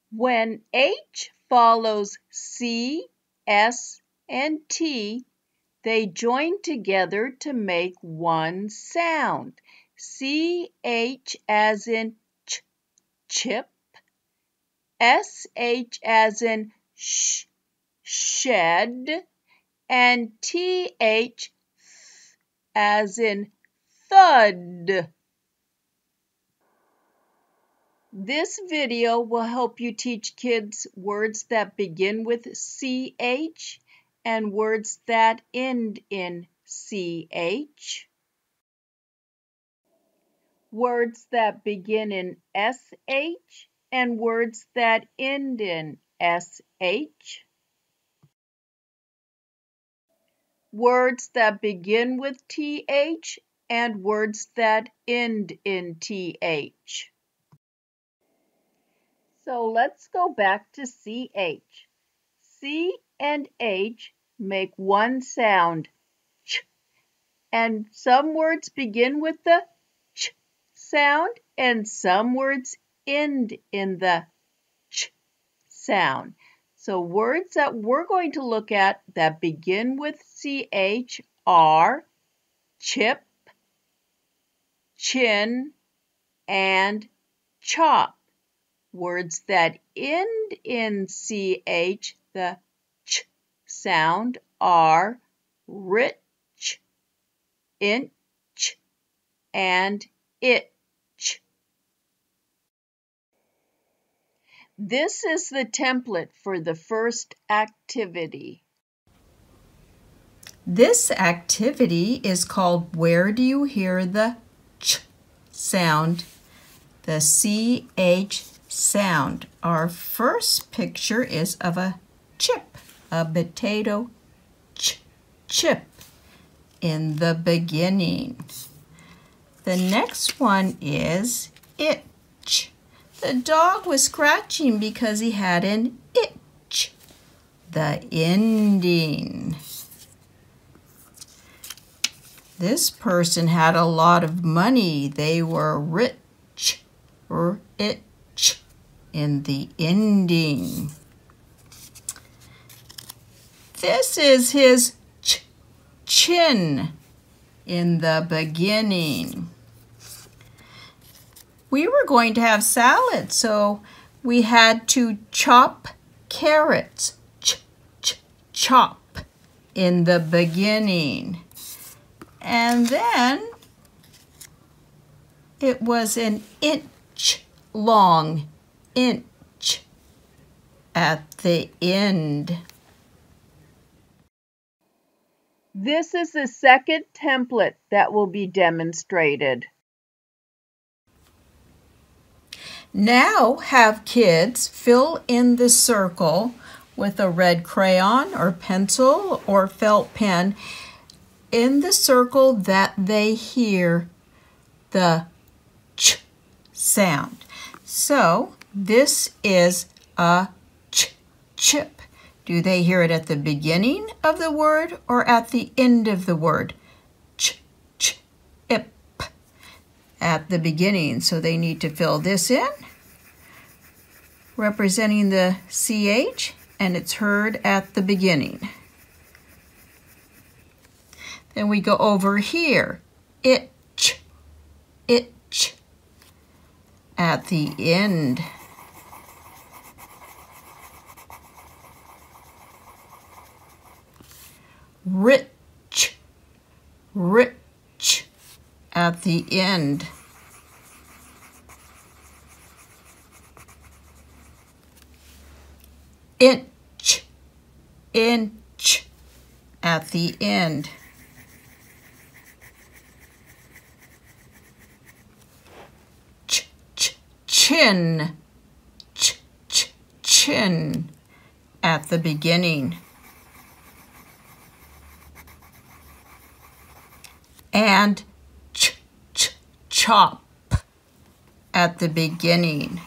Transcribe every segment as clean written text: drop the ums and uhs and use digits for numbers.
When H follows C, S, and T, they join together to make one sound. CH as in ch, chip, SH as in sh, shed, and TH as in thud. This video will help you teach kids words that begin with CH and words that end in CH. Words that begin in SH and words that end in SH. Words that begin with TH and words that end in TH. So let's go back to CH. C and H make one sound, ch, and some words begin with the ch sound and some words end in the ch sound. So words that we're going to look at that begin with CH are chip, chin, and chop. Words that end in CH, the ch sound, are rich, inch, and itch. This is the template for the first activity. This activity is called Where Do You Hear the Ch sound? The CH sound. Our first picture is of a chip, a potato chip in the beginning. The next one is itch. The dog was scratching because he had an itch. The ending. This person had a lot of money. They were rich or itch in the ending. This is his chin in the beginning. We were going to have salad, so we had to chop carrots. Chop in the beginning. And then it was an inch long, inch at the end. This is the second template that will be demonstrated. Now have kids fill in the circle with a red crayon or pencil or felt pen in the circle that they hear the ch sound. So this is a chip. Do they hear it at the beginning of the word or at the end of the word? Ip. At the beginning, so they need to fill this in, representing the CH, and it's heard at the beginning. Then we go over here, itch, at the end. Rich, at the end. Inch, at the end. Chin, chin, at the beginning. And chop at the beginning.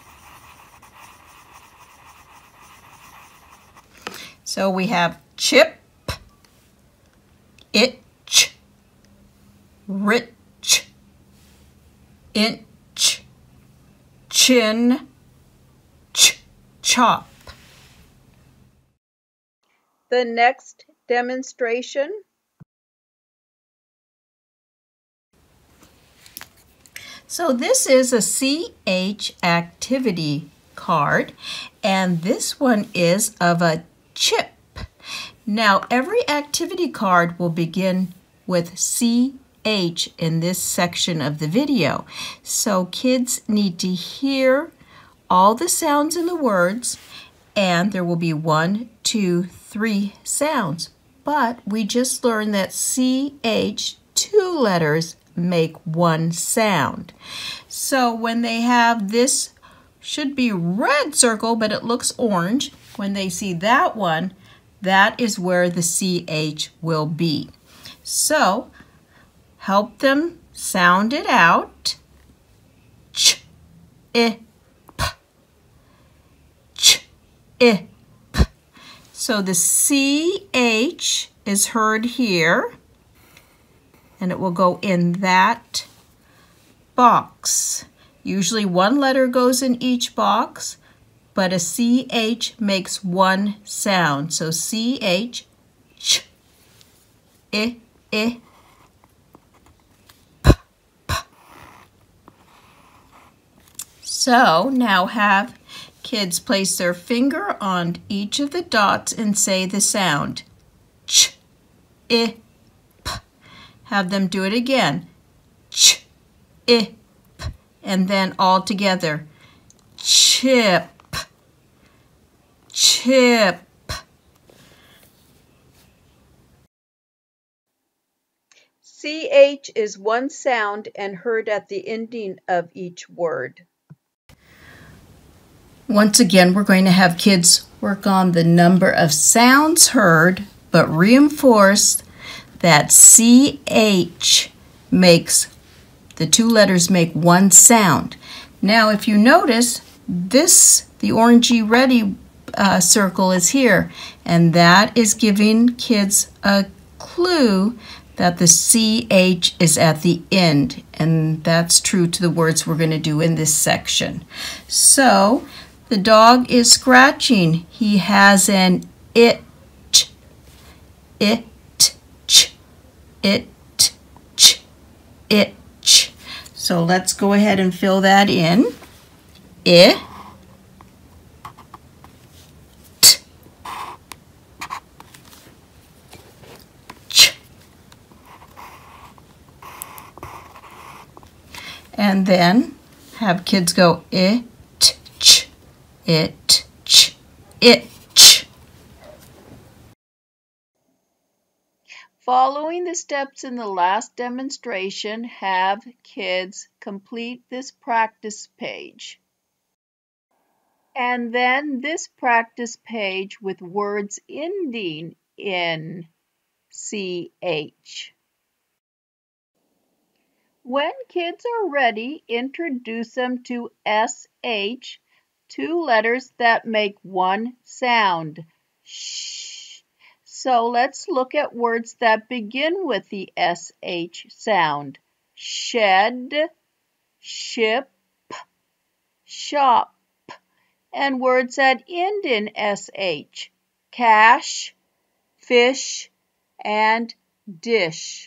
So we have chip, itch, rich, inch, chin, chop. The next demonstration. So this is a CH activity card, and this one is of a chip. Now every activity card will begin with CH in this section of the video. So kids need to hear all the sounds in the words, and there will be 1, 2, 3 sounds. But we just learned that CH, 2 letters, make 1 sound. So when they have this, should be red circle, but it looks orange. When they see that one, that is where the CH will be. So help them sound it out. Ch, I, p. Ch, I, p. So the CH is heard here, and it will go in that box. Usually 1 letter goes in each box, but a CH makes 1 sound. So CH, ch, I, p, p. So now have kids place their finger on each of the dots and say the sound. Ch, I, p. Have them do it again. Ch, I, p. And then all together. Chip, chip. CH is 1 sound and heard at the ending of each word. Once again, we're going to have kids work on the number of sounds heard, but reinforce that CH makes, the 2 letters make 1 sound. Now, if you notice, the orangey reddy circle is here, and that is giving kids a clue that the CH is at the end, and that's true to the words we're going to do in this section. So, the dog is scratching. He has an itch, itch, itch, itch. So let's go ahead and fill that in. I, t, ch. And then have kids go it, ch, it, ch, itch. Following the steps in the last demonstration, have kids complete this practice page. And then this practice page with words ending in CH. When kids are ready, introduce them to SH, 2 letters that make 1 sound. Shh. So let's look at words that begin with the SH sound. Shed, ship, shop. And words that end in SH. Cash, fish, and dish.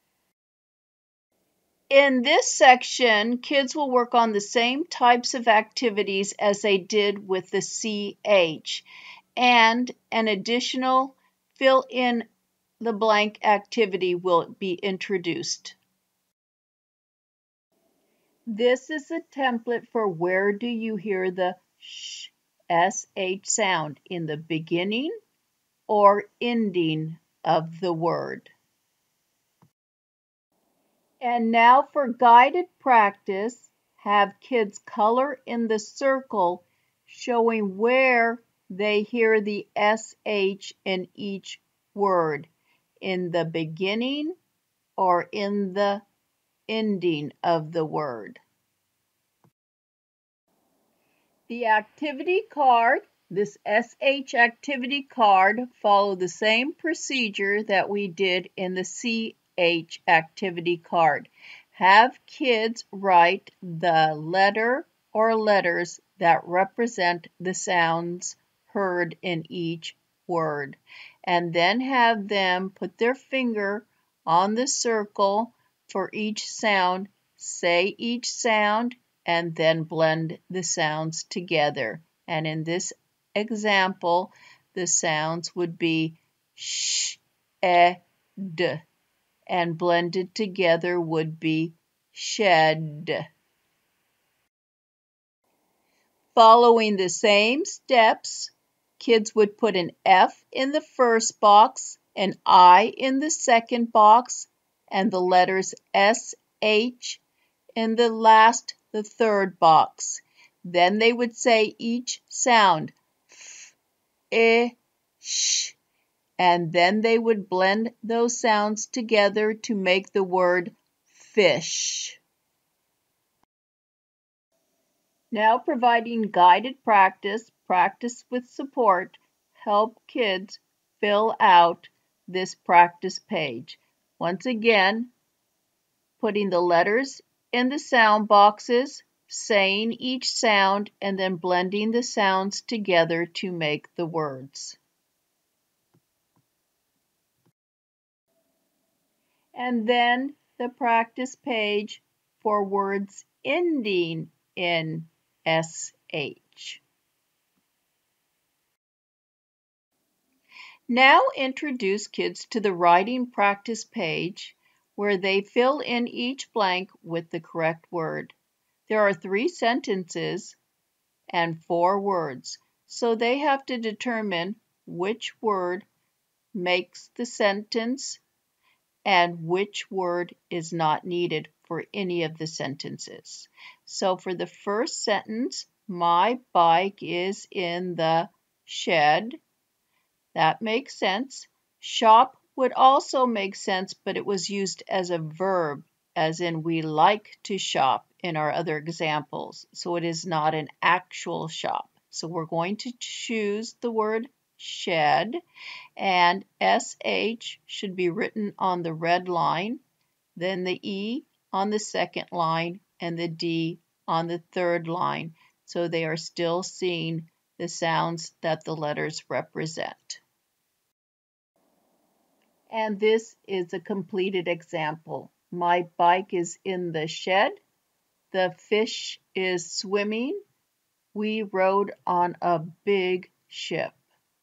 In this section, kids will work on the same types of activities as they did with the CH, and an additional fill in the blank activity will be introduced. This is a template for where do you hear the sh, SH sound, in the beginning or ending of the word. And now for guided practice, have kids color in the circle showing where they hear the SH in each word, in the beginning or in the ending of the word. The activity card, this SH activity card, follow the same procedure that we did in the CH activity card. Have kids write the letter or letters that represent the sounds heard in each word, and then have them put their finger on the circle for each sound, say each sound, and then blend the sounds together. And in this example, the sounds would be sh, d, and blended together would be shed. Following the same steps, kids would put an F in the first box, an I in the second box, and the letters SH in the third box. Then they would say each sound, f, I, sh, and then they would blend those sounds together to make the word fish. Now providing guided practice with support, help kids fill out this practice page. Once again, putting the letters in the sound boxes, saying each sound, and then blending the sounds together to make the words. And then the practice page for words ending in SH. Now introduce kids to the writing practice page where they fill in each blank with the correct word. There are 3 sentences and 4 words, so they have to determine which word makes the sentence and which word is not needed for any of the sentences. So for the first sentence, my bike is in the shed. That makes sense. Shop would also make sense, but it was used as a verb, as in we like to shop in our other examples. So it is not an actual shop. So we're going to choose the word shed, and SH should be written on the red line, then the E on the second line, and the D on the third line. So they are still seeing the sounds that the letters represent. And this is a completed example. My bike is in the shed. The fish is swimming. We rode on a big ship.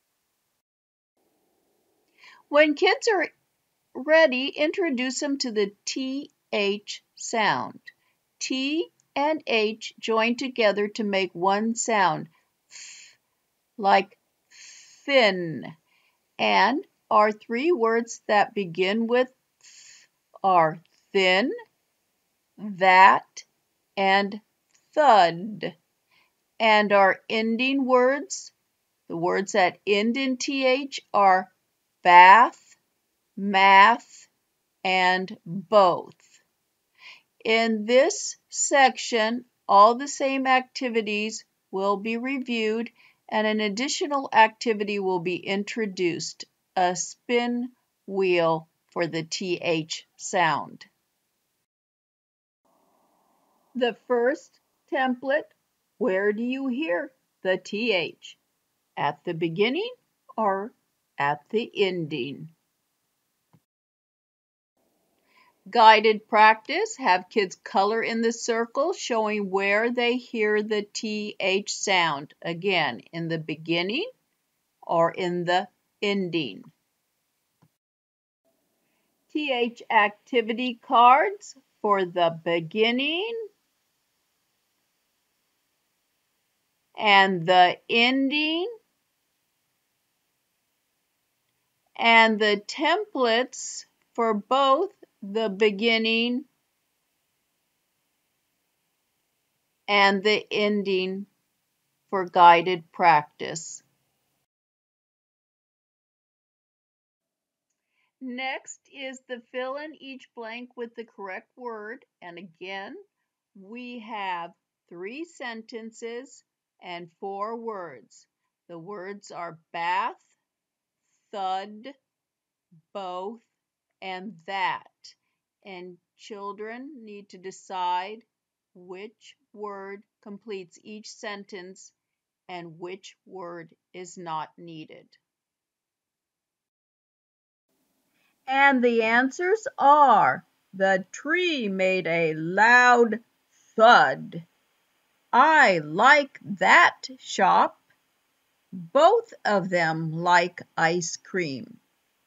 When kids are ready, introduce them to the TH sound. T and H join together to make one sound, like thin. And our 3 words that begin with are thin, that, and thud. And our ending words, the words that end in TH, are bath, math, and both. In this section, all the same activities will be reviewed and an additional activity will be introduced, a spin wheel for the TH sound. The first template, where do you hear the TH? At the beginning or at the ending? Guided practice, have kids color in the circle showing where they hear the TH sound. Again, in the beginning or in the ending. TH activity cards for the beginning and the ending, and the templates for both the beginning and the ending for guided practice. Next is the fill in each blank with the correct word, and again we have 3 sentences and 4 words. The words are bath, thud, both, and that. And children need to decide which word completes each sentence and which word is not needed. And the answers are: the tree made a loud thud. I like that shop. Both of them like ice cream.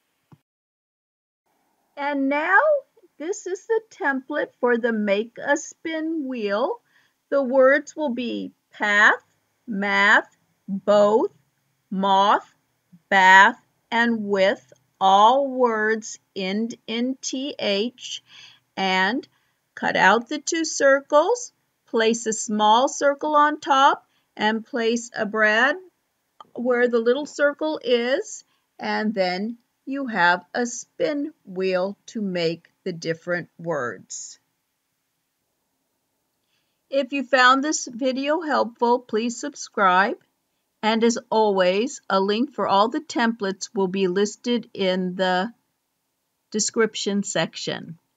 And now this is the template for the Make a Spin wheel. The words will be path, math, both, moth, bath, and with, all words end in th, and cut out the two circles, place a small circle on top, and place a brad where the little circle is, and then you have a spin wheel to make the different words. If you found this video helpful, please subscribe. And as always, a link for all the templates will be listed in the description section.